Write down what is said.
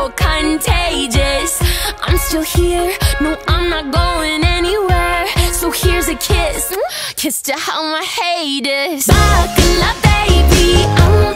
so contagious. I'm still here, no, I'm not going anywhere. So here's a kiss, kiss to all my haters. Buckle up, baby, I'm